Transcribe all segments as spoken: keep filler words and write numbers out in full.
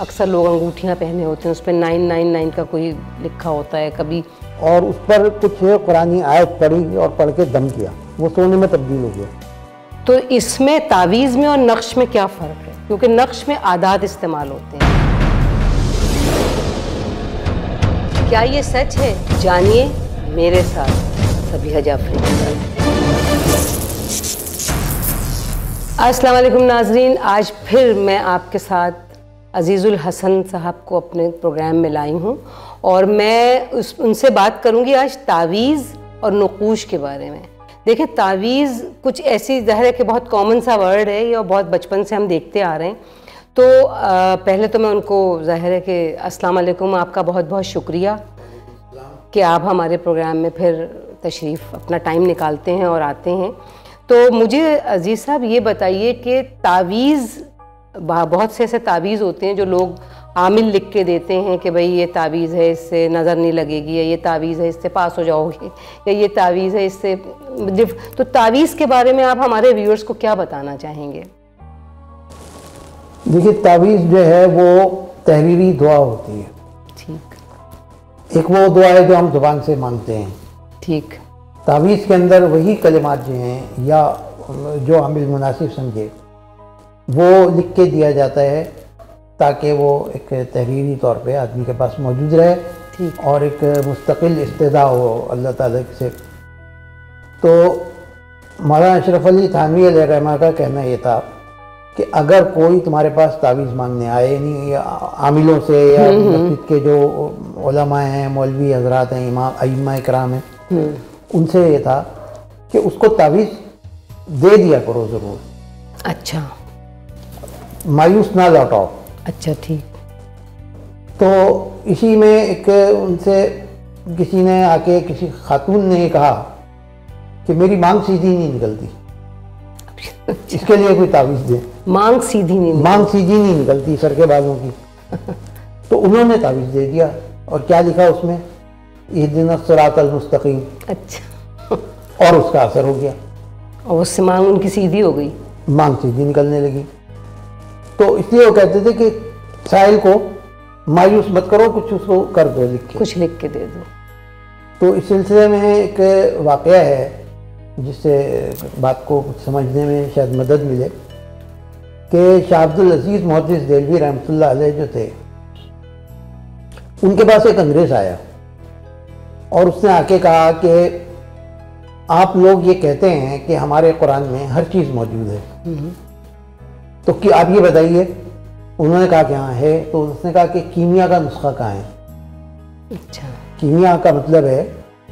اکثر لوگ انگوٹھیاں پہنے ہوتے ہیں، اس پہ نائن نائن نائن کا کوئی لکھا ہوتا ہے کبھی، اور اس پر کچھ قرآنی آیت پڑھی اور پڑھ کے دم کیا، وہ سونے میں تبدیل ہو گیا۔ تو اس میں تعویذ میں اور نقش میں کیا فرق ہے؟ کیونکہ نقش میں عادات استعمال ہوتے ہیں۔ کیا یہ سچ ہے؟ جانیے میرے ساتھ صبیحہ جعفری کے ساتھ۔ السلام علیکم ناظرین، آج پھر میں آپ کے ساتھ عزیز الحسن صاحب کو اپنے پروگرام میں لائی ہوں، اور میں اس ان سے بات کروں گی آج تعویذ اور نقوش کے بارے میں۔ دیکھیں، تعویذ کچھ ایسی ظاہر ہے کہ بہت کامن سا ورڈ ہے، یہ بہت بچپن سے ہم دیکھتے آ رہے ہیں۔ تو پہلے تو میں ان کو ظاہر ہے کہ السلام علیکم، آپ کا بہت بہت شکریہ کہ آپ ہمارے پروگرام میں پھر تشریف اپنا ٹائم نکالتے ہیں اور آتے ہیں۔ تو مجھے عزیز صاحب یہ بتائیے کہ تعویذ، بہت سے ایسے تعویذ ہوتے ہیں جو لوگ عامل لکھ کے دیتے ہیں کہ بھئی یہ تعویذ ہے، اس سے نظر نہیں لگے گی، یا یہ تعویذ ہے اس سے پاس ہو جاؤ گے، یا یہ تعویذ ہے اس سے، تو تعویذ کے بارے میں آپ ہمارے ویورز کو کیا بتانا چاہیں گے؟ دیکھیے، تعویذ جو ہے وہ تحریری دعا ہوتی ہے۔ ٹھیک۔ ایک وہ دعا ہے جو ہم زبان سے مانگتے ہیں۔ ٹھیک۔ تعویذ کے اندر وہی کلمات جو ہیں یا جو عامل مناسب سمجھے وہ لکھ کے دیا جاتا ہے تاکہ وہ ایک تحریری طور پہ آدمی کے پاس موجود رہے اور ایک مستقل استدعا ہو اللہ تعالیٰ سے۔ تو مولانا اشرف علی تھانوی علیہ رحمہ کا کہنا یہ تھا کہ اگر کوئی تمہارے پاس تعویذ مانگنے آئے، یعنی عاملوں سے یا مسجد کے جو علماء ہیں، مولوی حضرات ہیں، امام ائمہ کرام ہیں، ان سے یہ تھا کہ اس کو تعویذ دے دیا کرو ضرور۔ اچھا۔ مایوس نہ لوٹاؤ۔ اچھا، ٹھیک۔ تو اسی میں ایک ان سے کسی نے آ کے، کسی خاتون نے کہا کہ میری مانگ سیدھی نہیں نکلتی، اس کے لیے کوئی تعویذ دے۔ مانگ سیدھی نہیں مانگ سیدھی نہیں نکلتی سر کے بالوں کی۔ تو انہوں نے تعویذ دے دیا، اور کیا لکھا اس میں؟ اہدنا الصراط المستقیم۔ اچھا۔ اور اس کا اثر ہو گیا، اور اس سے مانگ ان کی سیدھی ہو گئی، مانگ سیدھی نکلنے لگی۔ تو اس لیے وہ کہتے تھے کہ سائل کو مایوس مت کرو، کچھ اس کو کر دو، لکھ کے کچھ لکھ کے دے دو۔ تو اس سلسلے میں ایک واقعہ ہے جس سے بات کو کچھ سمجھنے میں شاید مدد ملے، کہ شاہ عبد العزیز محدث دہلوی رحمۃ اللہ علیہ جو تھے، ان کے پاس ایک انگریز آیا اور اس نے آ کے کہا کہ آپ لوگ یہ کہتے ہیں کہ ہمارے قرآن میں ہر چیز موجود ہے، تو کہ آپ یہ بتائیے۔ انہوں نے کہا کہ ہاں ہے۔ تو اس نے کہا کہ کیمیا کا نسخہ کہاں ہے؟ اچھا۔ کیمیا کا مطلب ہے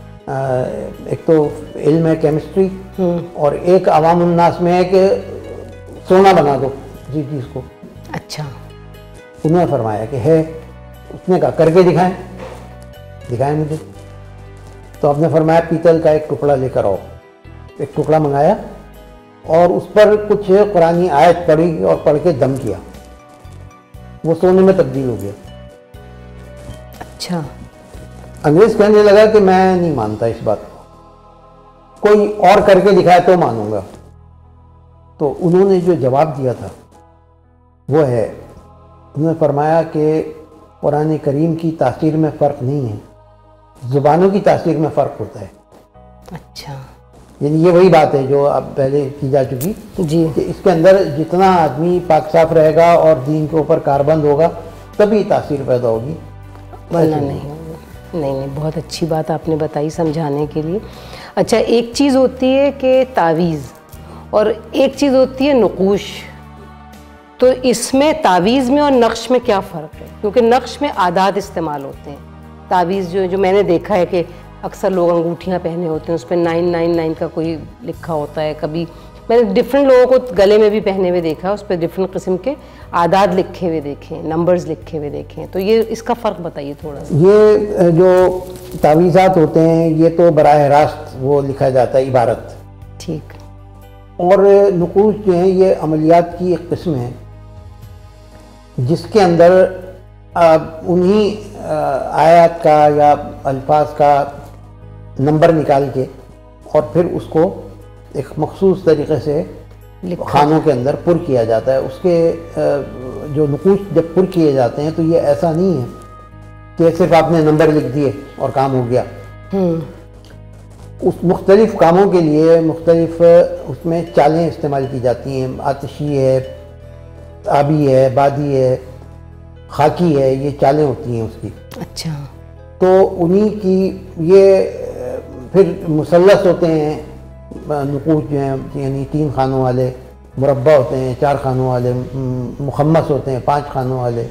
ایک تو علم ہے کیمسٹری، اور ایک عوام الناس میں ہے کہ سونا بنا دو کسی چیز کو۔ اچھا۔ انہوں نے فرمایا کہ ہے۔ اس نے کہا کر کے دکھائیں، دکھائیں مجھے۔ تو آپ نے فرمایا پیتل کا ایک ٹکڑا لے کر آؤ۔ ایک ٹکڑا منگایا اور اس پر کچھ قرآنی آیت پڑھی اور پڑھ کے دم کیا، وہ سونے میں تبدیل ہو گیا۔ اچھا۔ انگریز کہنے لگا کہ میں نہیں مانتا اس بات کو، کوئی اور کر کے دکھایا تو مانوں گا۔ تو انہوں نے جو جواب دیا تھا وہ ہے، انہوں نے فرمایا کہ قرآن کریم کی تاثیر میں فرق نہیں ہے، زبانوں کی تاثیر میں فرق ہوتا ہے۔ اچھا۔ یعنی یہ وہی بات ہے جو اب پہلے کی جا چکی، جی، کہ اس کے اندر جتنا آدمی پاک صاف رہے گا اور دین کے اوپر کاربند ہوگا تبھی تاثیر پیدا ہوگی، ورنہ نہیں ہوگا۔ نہیں نہیں، بہت اچھی بات آپ نے بتائی سمجھانے کے لیے۔ اچھا، ایک چیز ہوتی ہے کہ تعویذ اور ایک چیز ہوتی ہے نقوش، تو اس میں تعویذ میں اور نقش میں کیا فرق ہے؟ کیونکہ نقش میں عادات استعمال ہوتے ہیں، تعویذ جو جو میں نے دیکھا ہے کہ اکثر لوگ انگوٹھیاں پہنے ہوتے ہیں، اس پہ نائن نائن نائن کا کوئی لکھا ہوتا ہے، کبھی میں نے ڈفرینٹ لوگوں کو گلے میں بھی پہنے ہوئے دیکھا، اس پہ ڈفرینٹ قسم کے اعداد لکھے ہوئے دیکھے، نمبرز لکھے ہوئے دیکھے، تو یہ اس کا فرق بتائیے تھوڑا سا۔ یہ جو تعویذات ہوتے ہیں یہ تو براہ راست وہ لکھا جاتا ہے عبارت، ٹھیک، اور نقوش جو ہیں یہ عملیات کی ایک قسم ہے جس کے اندر انہی آیات کا یا الفاظ کا نمبر نکال کے اور پھر اس کو ایک مخصوص طریقے سے خانوں کے اندر پر کیا جاتا ہے۔ اس کے جو نقوش جب پر کیے جاتے ہیں تو یہ ایسا نہیں ہے کہ صرف آپ نے نمبر لکھ دیے اور کام ہو گیا. اس مختلف کاموں کے لیے مختلف اس میں چالیں استعمال کی جاتی ہیں. آتشی ہے، آبی ہے، بادی ہے، خاکی ہے، یہ چالیں ہوتی ہیں اس کی. اچھا. تو انہی کی یہ پھر مثلث ہوتے ہیں نقوش جو ہیں، یعنی تین خانوں والے، مربع ہوتے ہیں چار خانوں والے، مخمس ہوتے ہیں پانچ خانوں والے،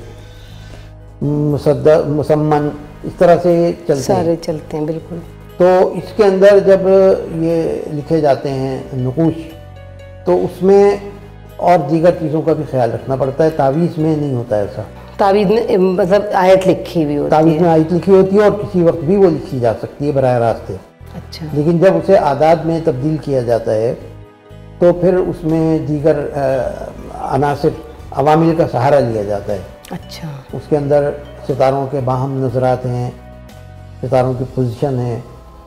مصدق، مسمن، اس طرح سے چلتے ہیں، سارے چلتے ہیں. بالکل. تو اس کے اندر جب یہ لکھے جاتے ہیں نقوش تو اس میں اور دیگر چیزوں کا بھی خیال رکھنا پڑتا ہے. تعویذ میں نہیں ہوتا ایسا. تعویذ میں مطلب آیت لکھی ہوئی ہوتی ہے. تعویذ میں آیت لکھی ہوتی ہے اور کسی وقت بھی وہ لکھی جا سکتی ہے براہ راست. اچھا. لیکن جب اسے اعداد میں تبدیل کیا جاتا ہے تو پھر اس میں دیگر عناصر، عوامل کا سہارا لیا جاتا ہے. اچھا. اس کے اندر ستاروں کے باہم نظرات ہیں، ستاروں کی پوزیشن ہے،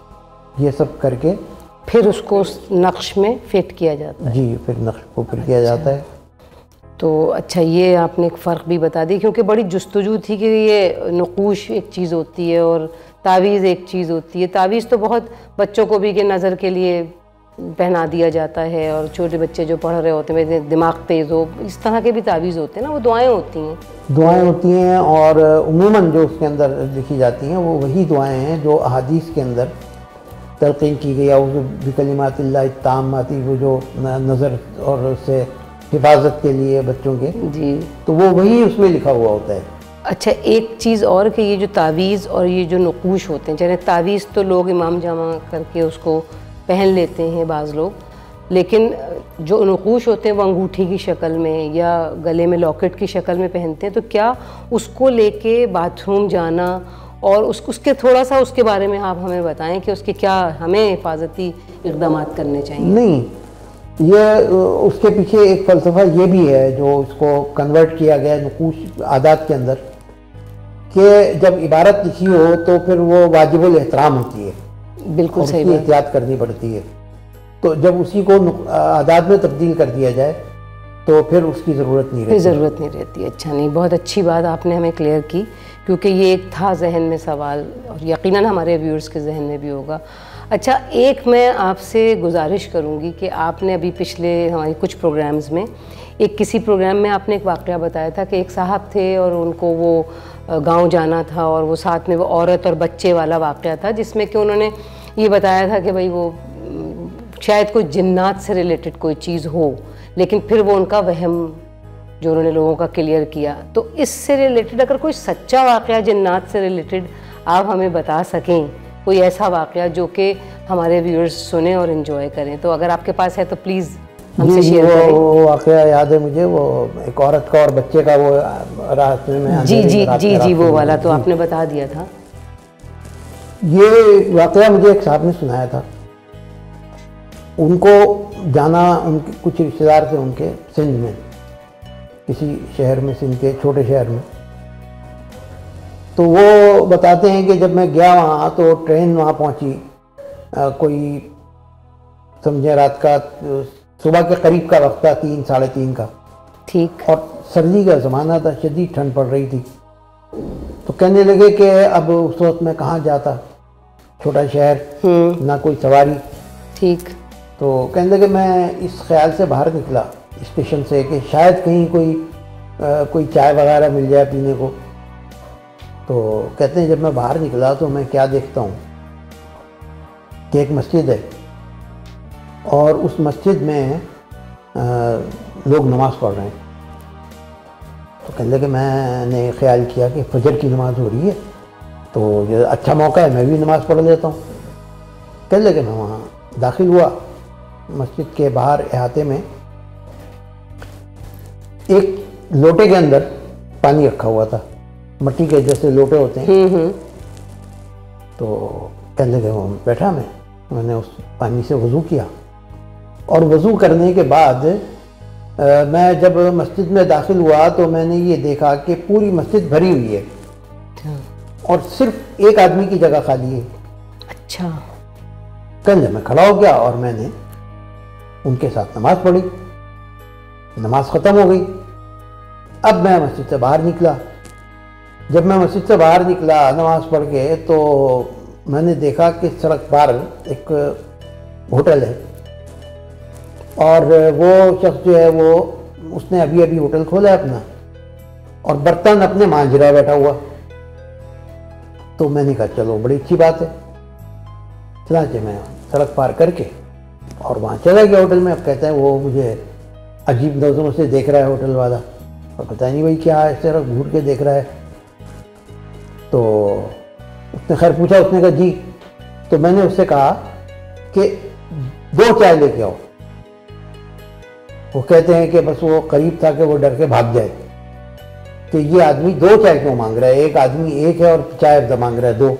یہ سب کر کے پھر اس کو اس نقش میں فٹ کیا جاتا ہے. جی، پھر نقش کو پھر کیا جاتا ہے. تو اچھا، یہ آپ نے ایک فرق بھی بتا دی، کیونکہ بڑی جستجو تھی کہ یہ نقوش ایک چیز ہوتی ہے اور تعویذ ایک چیز ہوتی ہے. تعویذ تو بہت بچوں کو بھی کہ نظر کے لیے پہنا دیا جاتا ہے، اور چھوٹے بچے جو پڑھ رہے ہوتے ہیں دماغ تیز ہو، اس طرح کے بھی تعویذ ہوتے ہیں نا. وہ دعائیں ہوتی ہیں. دعائیں ہوتی ہیں اور عموماً جو اس کے اندر لکھی جاتی ہیں وہ وہی دعائیں ہیں جو احادیث کے اندر تلقین کی گئی. اعوذ بکلمات اللہ التامات، وہ جو نظر اور اس سے حفاظت کے لیے بچوں کے، جی، تو وہ وہی اس میں لکھا ہوا ہوتا ہے. اچھا، ایک چیز اور کہ یہ جو تعویذ اور یہ جو نقوش ہوتے ہیں، چلے تعویذ تو لوگ امام جامع کر کے اس کو پہن لیتے ہیں بعض لوگ، لیکن جو نقوش ہوتے ہیں وہ انگوٹھی کی شکل میں یا گلے میں لاکٹ کی شکل میں پہنتے ہیں. تو کیا اس کو لے کے باتھ روم جانا اور اس اس کے تھوڑا سا اس کے بارے میں آپ ہمیں بتائیں کہ اس کے کیا ہمیں حفاظتی اقدامات کرنے چاہیے؟ نہیں، یہ اس کے پیچھے ایک فلسفہ یہ بھی ہے جو اس کو کنورٹ کیا گیا نقوش عادات کے اندر، کہ جب عبارت لکھی ہو تو پھر وہ واجب الاحترام ہوتی ہے. بالکل صحیح بات. احتیاط کرنی پڑتی ہے. تو جب اسی کو عادات میں تبدیل کر دیا جائے تو پھر اس کی ضرورت نہیں رہتی. ضرورت نہیں رہتی. اچھا، نہیں، بہت اچھی بات آپ نے ہمیں کلیئر کی، کیونکہ یہ ایک تھا ذہن میں سوال اور یقیناً ہمارے ویورز کے ذہن میں بھی ہوگا. اچھا، ایک میں آپ سے گزارش کروں گی کہ آپ نے ابھی پچھلے ہماری کچھ پروگرامز میں ایک کسی پروگرام میں آپ نے ایک واقعہ بتایا تھا کہ ایک صاحب تھے اور ان کو وہ گاؤں جانا تھا اور وہ ساتھ میں وہ عورت اور بچے والا واقعہ تھا، جس میں کہ انہوں نے یہ بتایا تھا کہ بھائی وہ شاید کوئی جنات سے ریلیٹڈ کوئی چیز ہو، لیکن پھر وہ ان کا وہم جو انہوں نے لوگوں کا کلیئر کیا. تو اس سے ریلیٹڈ اگر کوئی سچا واقعہ جنات سے ریلیٹڈ آپ ہمیں بتا سکیں، کوئی ایسا واقعہ جو کہ ہمارے ویورز سنیں اور انجوائے کریں، تو اگر آپ کے پاس ہے تو پلیز ہم سے شیئر کریں. وہ واقعہ یاد ہے مجھے، وہ ایک عورت کا اور بچے کا، وہ راستے میں جی جی جی جی وہ والا تو آپ نے بتا دیا تھا. یہ واقعہ مجھے ایک صاحب نے سنایا تھا. ان کو جانا، ان کے کچھ رشتے دار تھے ان کے سندھ میں، کسی شہر میں، سندھ کے چھوٹے شہر میں. تو وہ بتاتے ہیں کہ جب میں گیا وہاں تو ٹرین وہاں پہنچی، کوئی سمجھے رات کا صبح کے قریب کا وقت تھا، تین ساڑھے تین کا. ٹھیک. اور سردی کا زمانہ تھا، شدید ٹھنڈ پڑ رہی تھی. تو کہنے لگے کہ اب اس وقت میں کہاں جاتا، چھوٹا شہر، نہ کوئی سواری. ٹھیک. تو کہنے لگے میں اس خیال سے باہر نکلا اسٹیشن سے کہ شاید کہیں کوئی کوئی چائے وغیرہ مل جائے پینے کو. تو کہتے ہیں جب میں باہر نکلا تو میں کیا دیکھتا ہوں کہ ایک مسجد ہے اور اس مسجد میں لوگ نماز پڑھ رہے ہیں. تو کہنے لگے میں نے خیال کیا کہ فجر کی نماز ہو رہی ہے تو یہ اچھا موقع ہے، میں بھی نماز پڑھ لیتا ہوں. کہنے لگے میں وہاں داخل ہوا. مسجد کے باہر احاطے میں ایک لوٹے کے اندر پانی رکھا ہوا تھا، مٹی کے جیسے لوٹے ہوتے ہیں. تو کہنے لگے وہ بیٹھا، میں میں نے اس پانی سے وضو کیا اور وضو کرنے کے بعد میں جب مسجد میں داخل ہوا تو میں نے یہ دیکھا کہ پوری مسجد بھری ہوئی ہے اور صرف ایک آدمی کی جگہ خالی ہے. اچھا. کہنے میں کھڑا ہو گیا اور میں نے ان کے ساتھ نماز پڑھی. نماز ختم ہو گئی. اب میں مسجد سے باہر نکلا. جب میں مسجد سے باہر نکلا نماز پڑھ کے تو میں نے دیکھا کہ سڑک پر ایک ہوٹل ہے اور وہ شخص جو ہے وہ اس نے ابھی ابھی ہوٹل کھولا ہے اپنا اور برتن اپنے مانج رہا بیٹھا ہوا. تو میں نے کہا چلو بڑی اچھی بات ہے. چنانچہ میں سڑک پار کر کے اور وہاں چلا گیا ہوٹل میں. اب کہتے ہیں وہ مجھے عجیب نظروں سے دیکھ رہا ہے ہوٹل والا اور پتہ نہیں بھائی کیا اس طرح گھور کے دیکھ رہا ہے. تو اس نے خیر پوچھا, اس نے کہا جی. تو میں نے اس سے کہا کہ دو چائے لے کے آؤ. وہ کہتے ہیں کہ بس وہ قریب تھا کہ وہ ڈر کے بھاگ جائے کہ یہ آدمی دو چائے کیوں مانگ رہا ہے, ایک آدمی ایک ہے اور چائے مانگ رہا ہے دو.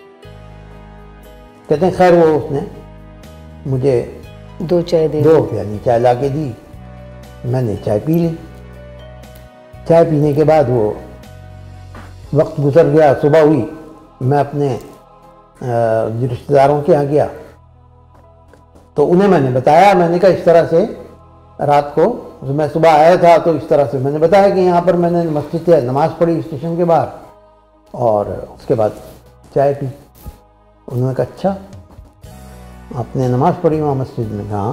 کہتے ہیں خیر وہ اس نے مجھے دو چائے دے دو پیالی چائے لا کے دی. میں نے چائے پی لی. چائے پینے کے بعد وہ وقت گزر گیا, صبح ہوئی, میں اپنے رشتہ داروں کے یہاں گیا تو انہیں میں نے بتایا. میں نے کہا اس طرح سے رات کو میں صبح آیا تھا تو اس طرح سے میں نے بتایا کہ یہاں پر میں نے مسجد سے نماز پڑھی اسٹیشن کے باہر اور اس کے بعد چائے پی. انہوں نے کہا اچھا آپ نے نماز پڑھی وہاں مسجد میں؟ کہا ہاں.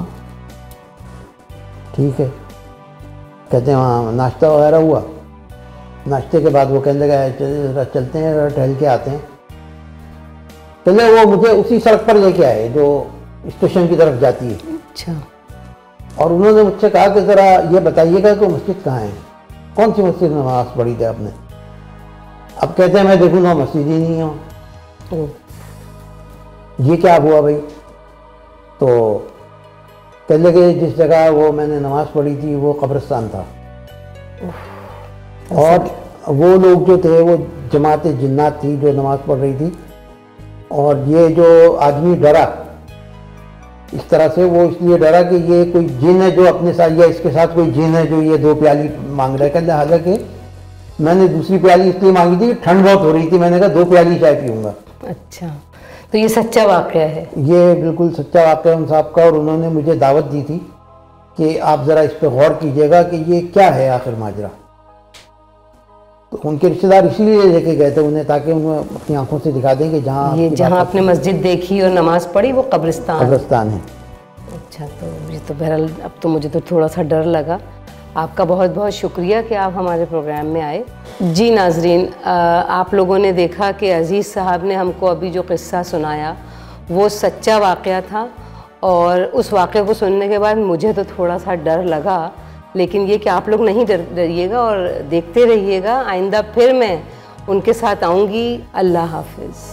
ٹھیک ہے. کہتے ہیں وہاں ناشتہ وغیرہ ہوا. ناشتے کے بعد وہ کہنے لگا چلتے ہیں ٹہل کے آتے ہیں. پہلے وہ مجھے اسی سڑک پر لے کے آئے جو اسٹیشن کی طرف جاتی ہے. اچھا. اور انہوں نے مجھ سے کہا کہ ذرا یہ بتائیے گا کہ مسجد کہاں ہے, کون سی مسجد میں نماز پڑھی تھی آپ نے؟ اب کہتے ہیں میں دیکھوں گا مسجد ہی نہیں ہوں. یہ کیا ہوا بھائی؟ تو کہنے لگے جس جگہ وہ میں نے نماز پڑھی تھی وہ قبرستان تھا اور وہ لوگ جو تھے وہ جماعت جنات تھی جو نماز پڑھ رہی تھی اور یہ جو آدمی ڈرا اس طرح سے, وہ اس لیے ڈرا کہ یہ کوئی جن ہے جو اپنے ساتھ یا اس کے ساتھ کوئی جن ہے جو یہ دو پیالی مانگ رہا ہے. کہتے ہیں حالانکہ میں نے دوسری پیالی اس لیے مانگی تھی کہ ٹھنڈ بہت ہو رہی تھی, میں نے کہا دو پیالی چائے پیوں گا. اچھا, تو یہ سچا واقعہ ہے؟ یہ بالکل سچا واقعہ ہے ان صاحب کا. اور انہوں نے مجھے دعوت دی تھی کہ آپ ذرا اس پہ غور کیجئے گا کہ یہ کیا ہے آخر ماجرا. تو ان کے رشتہ دار اسی لیے لے کے گئے تھے انہیں تاکہ انہیں اپنی آنکھوں سے دکھا دیں کہ جہاں یہ جہاں آپ نے مسجد دیکھی اور نماز پڑھی وہ قبرستان قبرستان ہے. اچھا, تو یہ تو بہرحال اب تو مجھے تو تھوڑا سا ڈر لگا. آپ کا بہت بہت شکریہ کہ آپ ہمارے پروگرام میں آئے. جی ناظرین, آپ لوگوں نے دیکھا کہ عزیز صاحب نے ہم کو ابھی جو قصہ سنایا وہ سچا واقعہ تھا اور اس واقعے کو سننے کے بعد مجھے تو تھوڑا سا ڈر لگا. لیکن یہ کہ آپ لوگ نہیں ڈر ڈریے گا اور دیکھتے رہیے گا. آئندہ پھر میں ان کے ساتھ آؤں گی. اللہ حافظ.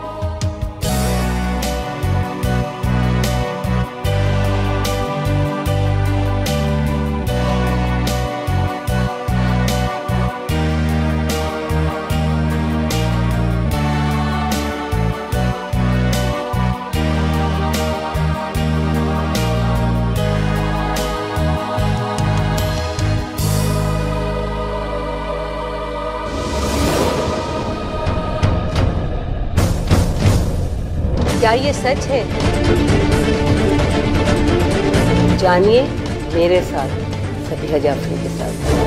کیا یہ سچ ہے؟ جانیے میرے ساتھ, صبیحہ جعفری کے ساتھ.